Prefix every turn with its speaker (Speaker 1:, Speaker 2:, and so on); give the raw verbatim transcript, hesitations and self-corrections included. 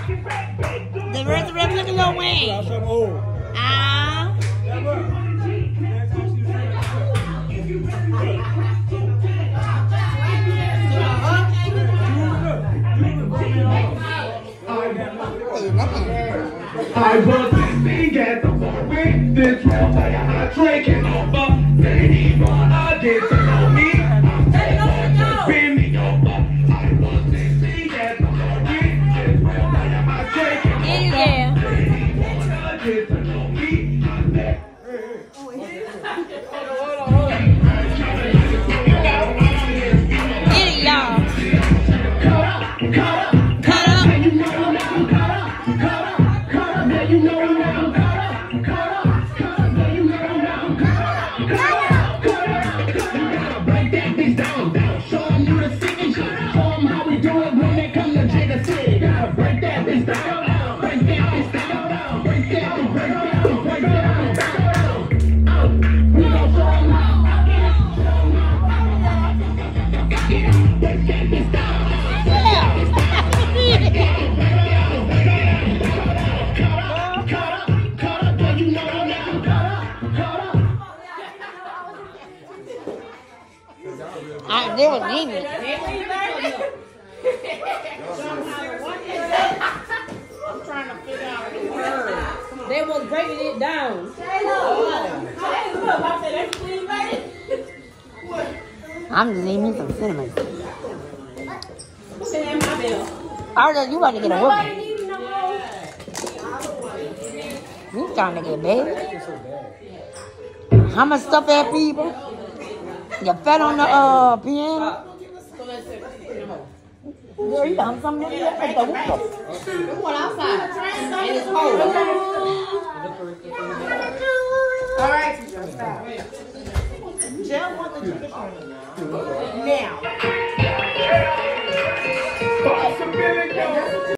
Speaker 1: The rest of them look a little Wayne. Ah.
Speaker 2: I was listening at the bar with this real player. I'm drinking over. Anyone I get to know me. I'm bending over. I was listening at the bar with this real player. I'm drinking over. Anyone I get to know me. I'm there.
Speaker 1: Get it, y'all.
Speaker 2: Cut up, cut up.
Speaker 1: I, they was genius.
Speaker 3: I'm trying to figure out the word. They was breaking it down.
Speaker 1: I'm just eating me some cinnamon. Arthur, you about to get a whooping. You trying to get bad? How much stuff that people? You fed on the uh, piano? Girl, you done something in there at the window.
Speaker 3: One outside. And it's cold. All right. Jill wants the chicken now.